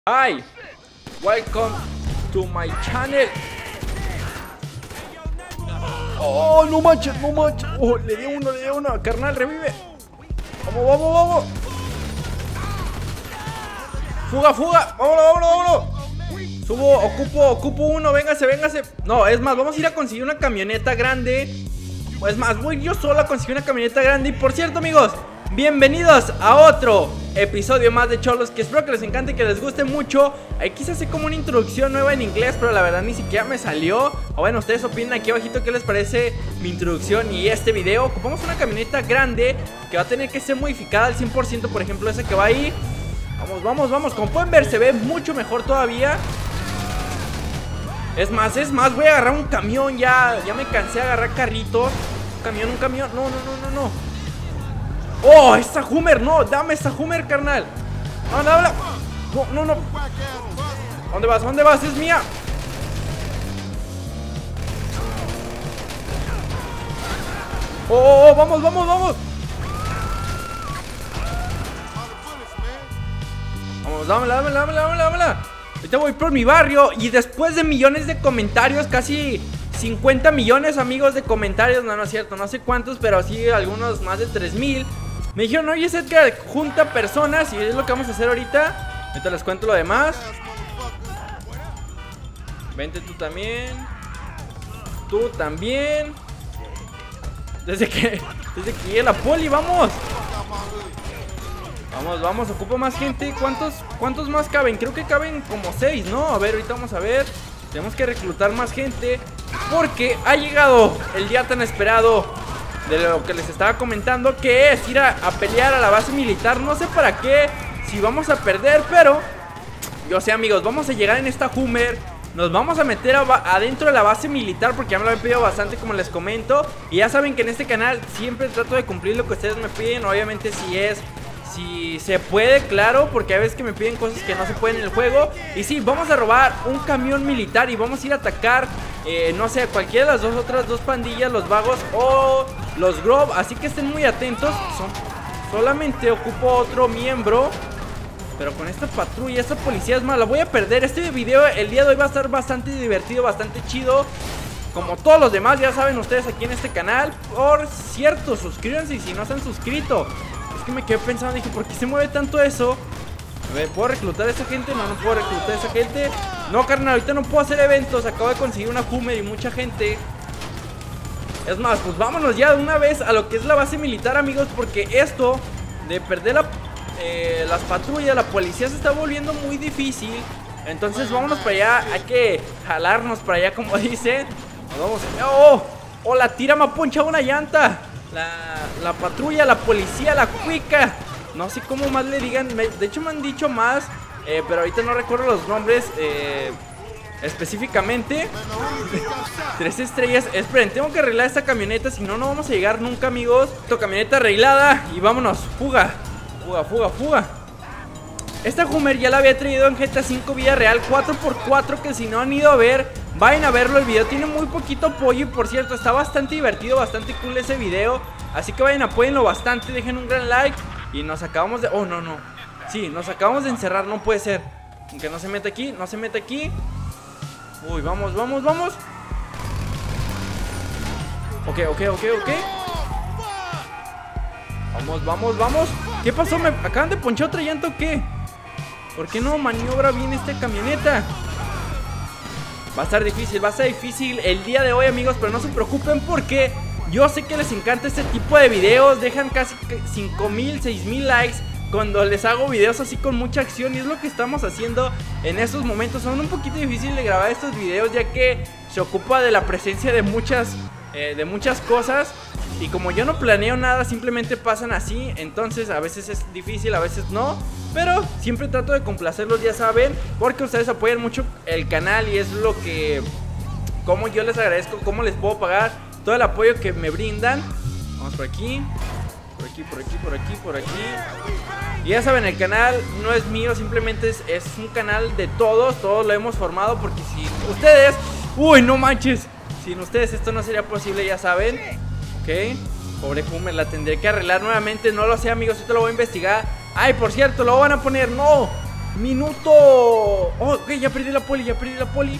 Hi, welcome to my channel. Oh, no manches, no manches. Oh, le dio uno, carnal, revive. Vamos, vamos, vamos. Fuga, fuga, vámonos. Subo, ocupo uno, véngase. No, es más, vamos a ir a conseguir una camioneta grande. Es más, voy yo solo a conseguir una camioneta grande. Y por cierto, amigos, bienvenidos a otro episodio más de Cholos, que espero que les encante, que les guste mucho. Aquí se hace como una introducción nueva en inglés, pero la verdad ni siquiera me salió. O bueno, ustedes opinen aquí abajito qué les parece mi introducción y este video. Ocupamos una camioneta grande que va a tener que ser modificada al 100%, por ejemplo esa que va ahí. Vamos, como pueden ver se ve mucho mejor todavía. Es más, voy a agarrar un camión, ya me cansé de agarrar carritos. Un camión, no. Oh, esta Hummer, no, dame esta Hummer, carnal. No. ¿Dónde vas? Es mía. Oh, vamos. Vamos, dámela. Ahorita voy por mi barrio. Y después de millones de comentarios, casi 50 millones, amigos, de comentarios. No es cierto, no sé cuántos, pero sí algunos más de 3000. Me dijeron, oye, Edgar, junta personas. Y es lo que vamos a hacer ahorita. Ahorita les cuento lo demás. Vente tú también. Tú también. Desde que llegue la poli, vamos. Vamos, ocupo más gente. ¿Cuántos más caben? Creo que caben como 6, ¿no? A ver, ahorita vamos a ver. Tenemos que reclutar más gente, porque ha llegado el día tan esperado de lo que les estaba comentando, que es ir a pelear a la base militar. No sé para qué, si vamos a perder, pero yo sé, amigos, vamos a llegar en esta Hummer. Nos vamos a meter adentro de la base militar, porque ya me lo habían pedido bastante, como les comento. Y ya saben que en este canal siempre trato de cumplir lo que ustedes me piden. Obviamente si se puede, claro, porque hay veces que me piden cosas que no se pueden en el juego. Y sí, vamos a robar un camión militar y vamos a ir a atacar, no sé, cualquiera de las otras dos pandillas, los vagos o los Grove. Así que estén muy atentos. Solamente ocupo otro miembro, pero con esta patrulla, esta policía es mala, voy a perder. Este video el día de hoy va a estar bastante divertido, bastante chido, como todos los demás, ya saben ustedes aquí en este canal. Por cierto, suscríbanse si no se han suscrito. Es que me quedé pensando, dije, ¿por qué se mueve tanto eso? A ver, ¿puedo reclutar a esa gente? No puedo reclutar a esa gente. No, carnal, ahorita no puedo hacer eventos. Acabo de conseguir una Hummer y mucha gente. Es más, pues vámonos ya de una vez a lo que es la base militar, amigos, porque esto de perder las patrullas, la policía, se está volviendo muy difícil. Entonces vámonos para allá. Hay que jalarnos para allá, como dicen. Nos vamos. Oh, la tira me ha ponchado una llanta. La patrulla, la policía, la cuica, no sé cómo más le digan. De hecho me han dicho más, pero ahorita no recuerdo los nombres específicamente. 3 estrellas. Esperen, tengo que arreglar esta camioneta, si no, no vamos a llegar nunca, amigos. Esta camioneta arreglada y vámonos. Fuga. Esta Hummer ya la había traído en GTA 5 Vida Real 4x4, que si no han ido a ver, vayan a verlo. El video tiene muy poquito apoyo y, por cierto, está bastante divertido, bastante cool ese video. Así que vayan, apóyenlo bastante, dejen un gran like. Y nos acabamos de... Oh, no. Sí, nos acabamos de encerrar, no puede ser. Aunque no se meta aquí, Uy, vamos. Ok. Vamos. ¿Qué pasó? ¿Me acaban de ponchar otra llanta o qué? ¿Por qué no maniobra bien esta camioneta? Va a estar difícil el día de hoy, amigos, pero no se preocupen, porque yo sé que les encanta este tipo de videos. Dejan casi 5000, 6000 likes cuando les hago videos así con mucha acción, y es lo que estamos haciendo en estos momentos. Son un poquito difícil de grabar estos videos, ya que se ocupa de la presencia de muchas cosas. Y como yo no planeo nada, simplemente pasan así. Entonces a veces es difícil, a veces no, pero siempre trato de complacerlos, ya saben, porque ustedes apoyan mucho el canal. Y es lo que, como yo les agradezco, cómo les puedo pagar todo el apoyo que me brindan. Vamos por aquí. Y ya saben, el canal no es mío, simplemente es un canal de todos lo hemos formado, porque sin ustedes, uy, no manches, sin ustedes esto no sería posible, ya saben. Ok, pobre Hummer, la tendré que arreglar nuevamente, no lo sé, amigos, esto lo voy a investigar. Ay, por cierto, lo van a poner, no, Minuto. Oh, ok, ya perdí la poli, ya perdí la poli.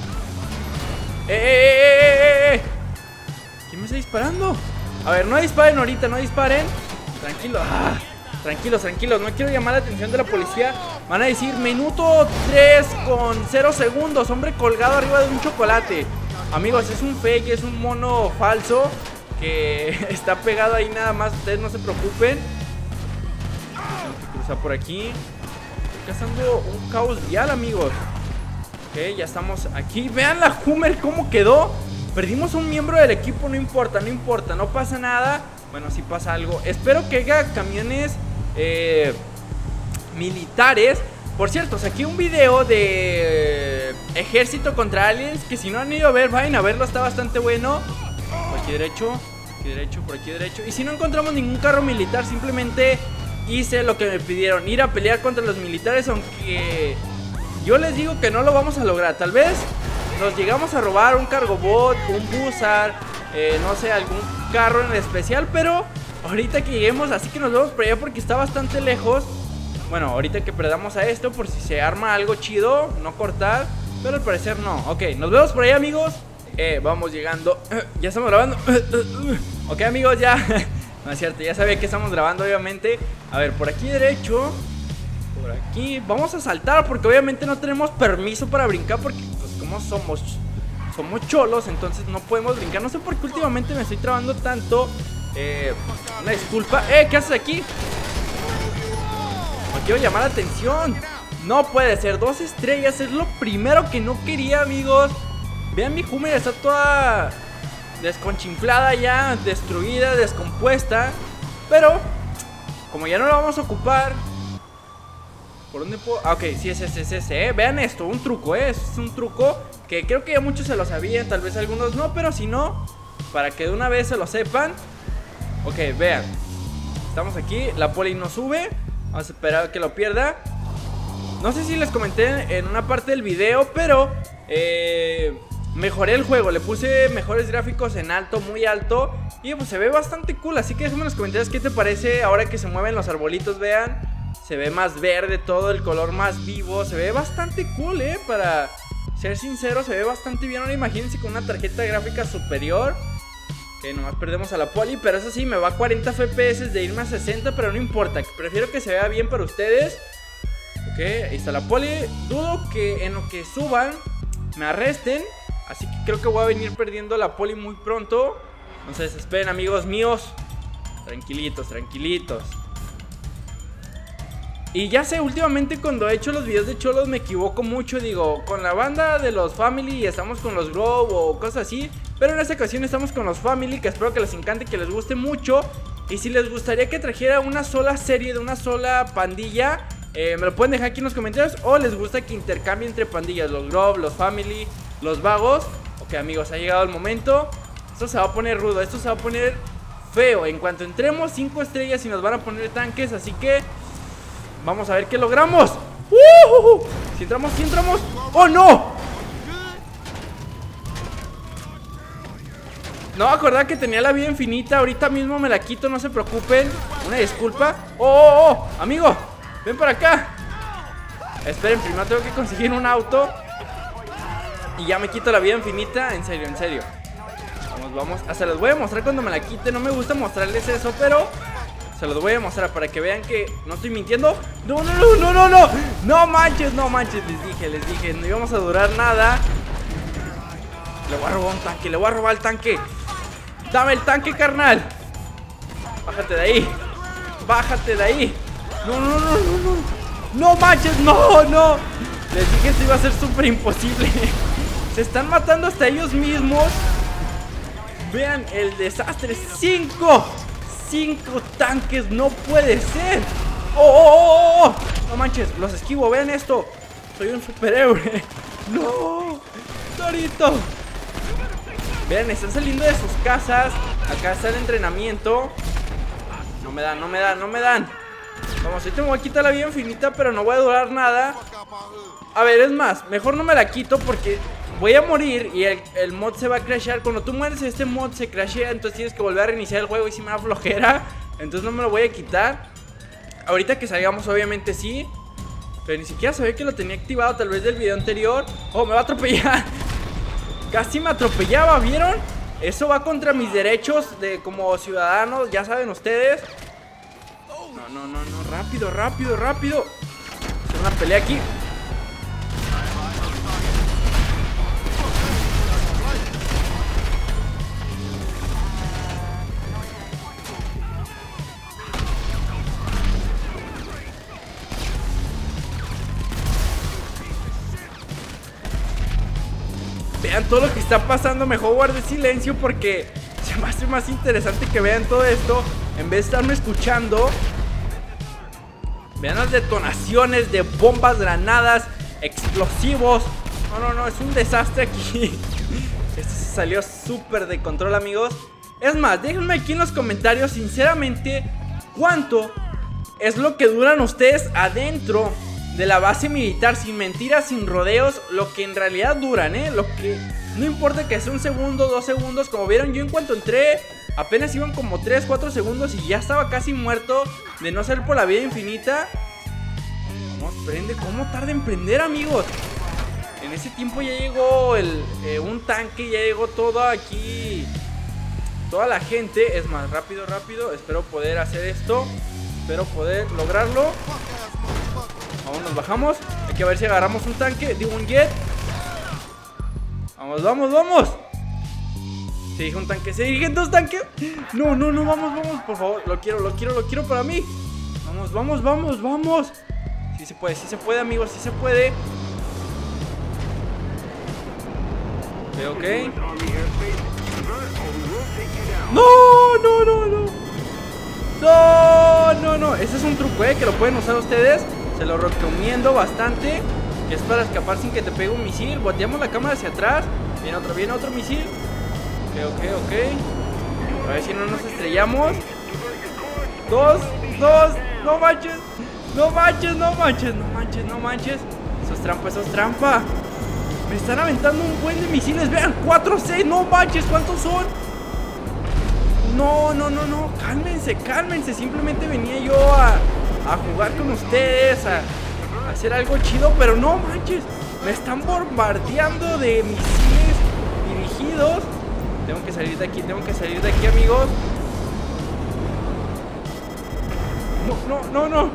¿Quién me está disparando? A ver, no disparen ahorita, no disparen. Tranquilo, tranquilos, tranquilos. No quiero llamar la atención de la policía. Van a decir minuto 3 con 0 segundos. Hombre colgado arriba de un chocolate. Amigos, es un fake, es un mono falso que está pegado ahí nada más. Ustedes no se preocupen. Tengo que cruzar por aquí. Estoy cazando un caos vial, amigos. Ok, ya estamos aquí. Vean la Hummer cómo quedó. Perdimos un miembro del equipo, no importa, no importa, no pasa nada. Bueno, si pasa algo. Espero que haya camiones militares. Por cierto, saqué un video de ejército contra aliens, que si no han ido a ver, vayan a verlo, está bastante bueno. Por aquí derecho, por aquí derecho. Y si no encontramos ningún carro militar, simplemente hice lo que me pidieron, ir a pelear contra los militares, aunque yo les digo que no lo vamos a lograr. Tal vez nos llegamos a robar un cargobot, un Buzzard, no sé, algún carro en especial, pero ahorita que lleguemos, así que nos vemos por allá porque está bastante lejos. Bueno, ahorita que perdamos a esto, por si se arma algo chido, no cortar, pero al parecer no. Ok, nos vemos por ahí, amigos. Vamos llegando. Ya estamos grabando. Ok, amigos, ya. No es cierto, ya sabía que estamos grabando, obviamente. A ver, por aquí derecho. Por aquí. Vamos a saltar porque obviamente no tenemos permiso para brincar, porque pues como somos cholos, entonces no podemos brincar. No sé por qué últimamente me estoy trabando tanto. Una disculpa. ¿Qué haces aquí? No quiero llamar la atención. No puede ser, 2 estrellas. Es lo primero que no quería, amigos. Vean, mi Hummer está toda desconchinflada ya, destruida, descompuesta. Pero como ya no la vamos a ocupar, ¿por dónde puedo? Ah, ok, sí, es ese. Vean esto, un truco, es un truco que creo que ya muchos se lo sabían, tal vez algunos no, pero si no, para que de una vez se lo sepan. Ok, vean, estamos aquí, la poli no sube. Vamos a esperar a que lo pierda. No sé si les comenté en una parte del video, pero mejoré el juego, le puse mejores gráficos en alto, muy alto, y pues se ve bastante cool. Así que déjame en los comentarios qué te parece ahora que se mueven los arbolitos. Vean, se ve más verde todo, el color más vivo. Se ve bastante cool, para ser sincero, se ve bastante bien. Ahora imagínense con una tarjeta gráfica superior. Que nomás perdemos a la poli, pero eso sí, me va a 40 FPS de irme a 60, pero no importa, prefiero que se vea bien para ustedes. Ok, ahí está la poli. Dudo que en lo que suban me arresten, así que creo que voy a venir perdiendo la poli muy pronto. No se desesperen, amigos míos. Tranquilitos, tranquilitos. Y ya sé, últimamente cuando he hecho los videos de cholos me equivoco mucho. Digo, con la banda de los Family estamos con los Grove o cosas así, pero en esta ocasión estamos con los Family, que espero que les encante, que les guste mucho. Y si les gustaría que trajera una sola serie de una sola pandilla, me lo pueden dejar aquí en los comentarios. O les gusta que intercambie entre pandillas, los Grove, los Family, los Vagos. Ok, amigos, ha llegado el momento. Esto se va a poner rudo, esto se va a poner feo. En cuanto entremos, 5 estrellas y nos van a poner tanques, así que vamos a ver qué logramos. Si entramos, si entramos. ¡Oh, no! No me acordaba que tenía la vida infinita. Ahorita mismo me la quito, no se preocupen. Una disculpa. ¡Oh! Amigo, ven para acá. Esperen, primero tengo que conseguir un auto y ya me quito la vida infinita. En serio, en serio. Vamos. Hasta les voy a mostrar cuando me la quite. No me gusta mostrarles eso, pero se los voy a mostrar para que vean que no estoy mintiendo. No. No manches, les dije, no íbamos a durar nada. Le voy a robar un tanque, le voy a robar el tanque. Dame el tanque, carnal. Bájate de ahí. Bájate de ahí. No manches, no. Les dije que esto iba a ser súper imposible. Se están matando hasta ellos mismos. Vean el desastre. 5 tanques, no puede ser. ¡Oh! No manches, los esquivo, vean esto. Soy un superhéroe. No, Dorito. Vean, están saliendo de sus casas. Acá está el entrenamiento. No me dan. Vamos, ahorita me voy a quitar la vida infinita, pero no voy a durar nada. A ver, es más, mejor no me la quito porque voy a morir y el mod se va a crashear. Cuando tú mueres este mod se crashea, entonces tienes que volver a reiniciar el juego y si me da flojera. Entonces no me lo voy a quitar. Ahorita que salgamos obviamente sí. Pero ni siquiera sabía que lo tenía activado, tal vez del video anterior. Oh, me va a atropellar. Casi me atropellaba, ¿vieron? Eso va contra mis derechos de como ciudadanos, ya saben ustedes. No, rápido. Hacer una pelea aquí. Vean todo lo que está pasando. Mejor guardé silencio porque se me hace más interesante que vean todo esto en vez de estarme escuchando. Vean las detonaciones de bombas, granadas, explosivos. No, es un desastre aquí. Esto se salió súper de control, amigos. Es más, déjenme aquí en los comentarios sinceramente cuánto es lo que duran ustedes adentro de la base militar, sin mentiras, sin rodeos, lo que en realidad duran, lo que no importa que sea 1 segundo, 2 segundos. Como vieron, yo en cuanto entré apenas iban como 3, 4 segundos y ya estaba casi muerto de no salir por la vida infinita. Vamos, prende. ¿Cómo tarda en prender, amigos? En ese tiempo ya llegó un tanque, ya llegó todo aquí, toda la gente. Es más, rápido. Espero poder hacer esto. Espero poder lograrlo. Vamos, nos bajamos. Hay que ver si agarramos un tanque. Digo, un jet. Vamos. Se dirige un tanque. Se dirigen 2 tanques. No, vamos, por favor. Lo quiero para mí. Vamos. Sí se puede, amigos, sí se puede. Ok. No. Ese es un truco, que lo pueden usar ustedes. Se lo recomiendo bastante. Que es para escapar sin que te pegue un misil. Volteamos la cámara hacia atrás. Viene otro misil. Ok. A ver si no nos estrellamos. 2. No manches. Eso es trampa. Me están aventando un buen de misiles. Vean, 4, 6. No manches, ¿cuántos son? No. Cálmense. Simplemente venía yo a jugar con ustedes, a hacer algo chido, pero no manches. Me están bombardeando de misiles dirigidos. Tengo que salir de aquí, amigos. No.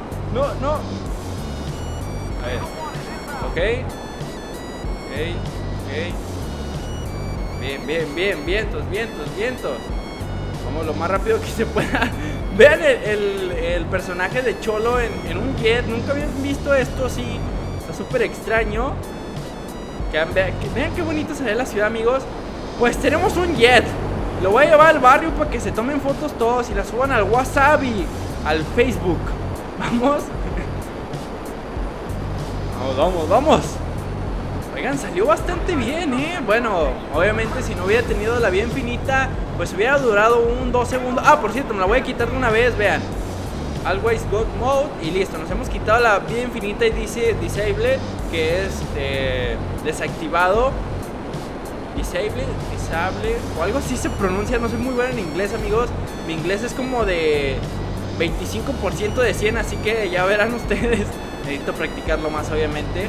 A ver. Ok. Bien. Vientos. Vamos lo más rápido que se pueda. Vean el personaje de Cholo en un jet. Nunca habían visto esto así. Está súper extraño. Vean qué bonito se ve la ciudad, amigos. Pues tenemos un jet. Lo voy a llevar al barrio para que se tomen fotos todos y las suban al WhatsApp y al Facebook. Vamos. Oigan, salió bastante bien, Bueno, obviamente si no hubiera tenido la vida infinita, pues hubiera durado 2 segundos. Ah, por cierto, me la voy a quitar de una vez, vean. Always God Mode. Y listo, nos hemos quitado la vida infinita y dice Disable, que es desactivado. Disable, o algo así se pronuncia. No soy muy bueno en inglés, amigos. Mi inglés es como de 25% de 100, así que ya verán ustedes. Necesito practicarlo más, obviamente.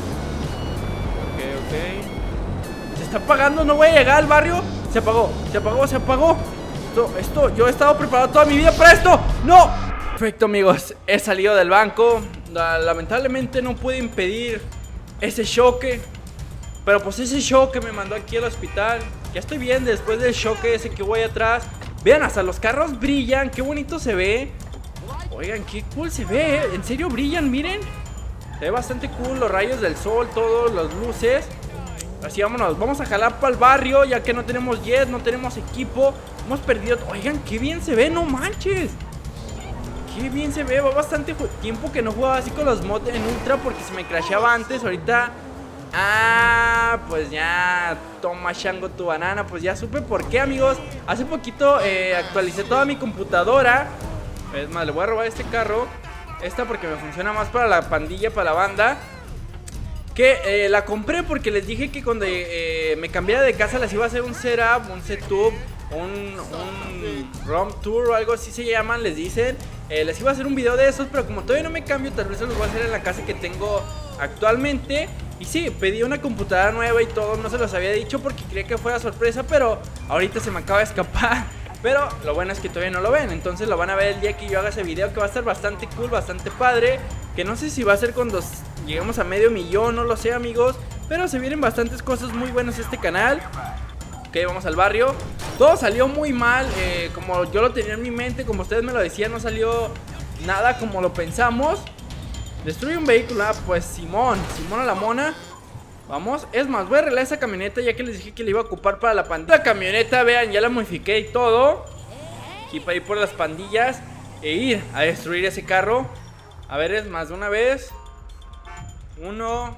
Ok. Se está apagando, no voy a llegar al barrio. Se apagó. Esto, yo he estado preparado toda mi vida para esto. ¡No! Perfecto, amigos, he salido del banco. Lamentablemente no pude impedir ese choque. Pero pues ese choque me mandó aquí al hospital. Ya estoy bien después del choque ese que voy atrás. Vean, hasta los carros brillan. Qué bonito se ve. Oigan, qué cool se ve, En serio brillan, miren. Se ve bastante cool, los rayos del sol, todas las luces. Así vámonos, vamos a jalar para el barrio. Ya que no tenemos jet, no tenemos equipo. Hemos perdido, oigan, qué bien se ve, no manches. Qué bien se ve, va bastante tiempo que no jugaba así con los mods en ultra porque se me crasheaba antes, ahorita. Pues ya, toma chango tu banana. Pues ya supe por qué, amigos. Hace poquito actualicé toda mi computadora. Es más, le voy a robar este carro. Esta porque me funciona más para la pandilla, para la banda. Que la compré porque les dije que cuando me cambiara de casa les iba a hacer un setup un ROM Tour o algo así se llaman, les dicen. Les iba a hacer un video de esos, pero como todavía no me cambio, tal vez se los voy a hacer en la casa que tengo actualmente. Y sí, pedí una computadora nueva y todo, no se los había dicho porque quería que fuera sorpresa, pero ahorita se me acaba de escapar. Pero lo bueno es que todavía no lo ven, entonces lo van a ver el día que yo haga ese video, que va a estar bastante cool, bastante padre. Que no sé si va a ser cuando lleguemos a 500,000, no lo sé, amigos, pero se vienen bastantes cosas muy buenas a este canal. Ok, vamos al barrio. Todo salió muy mal, como yo lo tenía en mi mente, como ustedes me lo decían, no salió nada como lo pensamos. Destruye un vehículo, pues Simón a la mona. Vamos, es más, voy a arreglar esa camioneta ya que les dije que la iba a ocupar para la pandilla. La camioneta, vean, ya la modifiqué y todo. Aquí para ir por las pandillas e ir a destruir ese carro. A ver, es más de una vez. 1,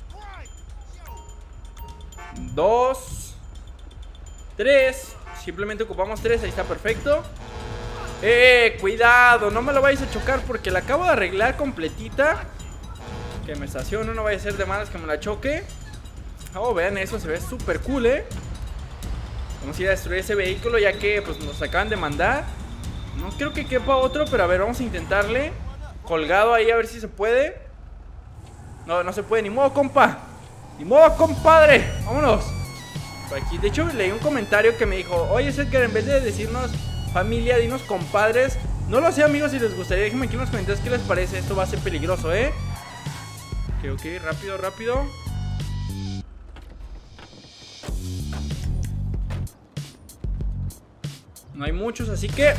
2, 3. Simplemente ocupamos 3, ahí está perfecto. Cuidado, no me lo vais a chocar porque la acabo de arreglar completita. Que me estaciono, no vaya a ser de malas que me la choque. Oh, vean eso, se ve súper cool, Vamos a ir a destruir ese vehículo ya que pues nos acaban de mandar. No creo que quepa otro, pero a ver, vamos a intentarle. Colgado ahí a ver si se puede. No, no se puede, ni modo, compa. Ni modo, compadre. Vámonos. Por aquí, de hecho leí un comentario que me dijo: oye, Edgar, en vez de decirnos familia, dinos compadres. No lo sé, amigos, si les gustaría, déjenme aquí en los comentarios qué les parece. Esto va a ser peligroso, Ok, rápido. No hay muchos, así que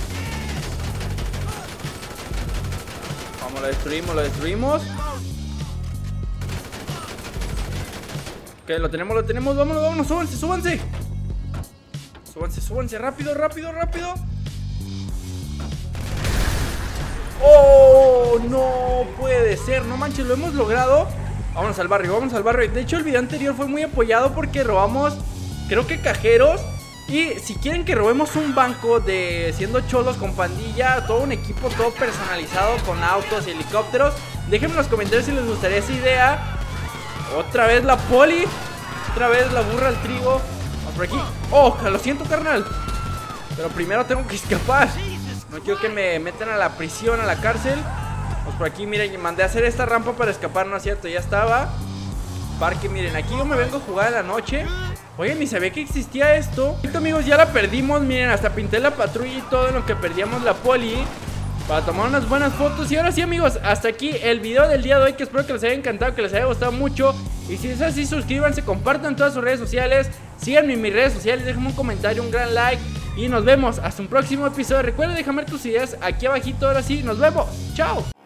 vamos, lo destruimos. Ok, lo tenemos, vámonos, súbanse. Súbanse, rápido. ¡Oh! No puede ser, no manches, lo hemos logrado. Vámonos al barrio. De hecho, el video anterior fue muy apoyado porque robamos, creo que cajeros. Y si quieren que robemos un banco de siendo cholos con pandilla, todo un equipo, todo personalizado con autos y helicópteros, déjenme en los comentarios si les gustaría esa idea. Otra vez la poli, otra vez la burra al trigo. Vamos por aquí. Oh, lo siento, carnal, pero primero tengo que escapar. No quiero que me metan a la prisión, a la cárcel. Vamos por aquí, miren, mandé a hacer esta rampa para escapar, no es cierto, ya estaba. Parque, miren, aquí yo me vengo a jugar a la noche. Oye, ni sabía que existía esto. Amigos, ya la perdimos, miren, hasta pinté la patrulla y todo en lo que perdíamos la poli para tomar unas buenas fotos. Y ahora sí, amigos, hasta aquí el video del día de hoy, que espero que les haya encantado, que les haya gustado mucho. Y si es así, suscríbanse, compartan todas sus redes sociales, síganme en mis redes sociales, déjenme un comentario, un gran like. Y nos vemos hasta un próximo episodio. Recuerda dejarme tus ideas aquí abajito. Ahora sí, nos vemos, chao.